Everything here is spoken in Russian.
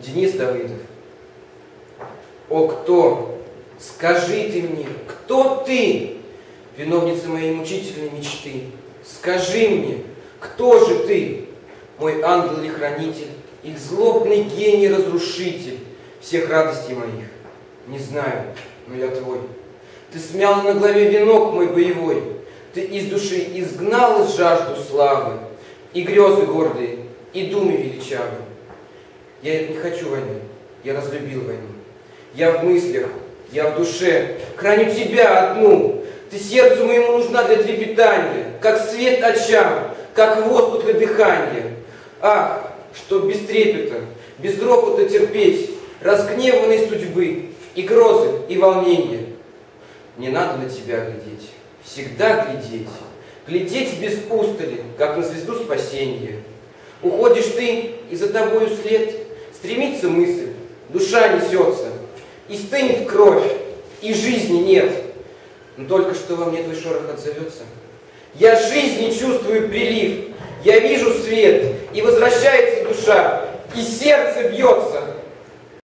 Денис Давыдов. О, кто? Скажи ты мне, кто ты, виновница моей мучительной мечты? Скажи мне, кто же ты, мой ангел или хранитель, или злобный гений-разрушитель всех радостей моих? Не знаю, но я твой. Ты смял на главе венок мой боевой, ты из души изгнал жажду славы, и грезы гордые, и думы величавы. Я не хочу войны, я разлюбил войну. Я в мыслях, я в душе храню тебя одну. Ты сердцу моему нужна для трепетания, как свет очам, как воздух для дыхания. Ах, чтоб без трепета, без ропота терпеть разгневанной судьбы и грозы, и волнения. Не надо на тебя глядеть, всегда глядеть, глядеть без устали, как на звезду спасения. Уходишь ты, и за тобою след, стремится мысль, душа несется, и стынет кровь, и жизни нет. Но только что во мне твой шорох отзовется. Я жизни чувствую прилив, я вижу свет, и возвращается душа, и сердце бьется.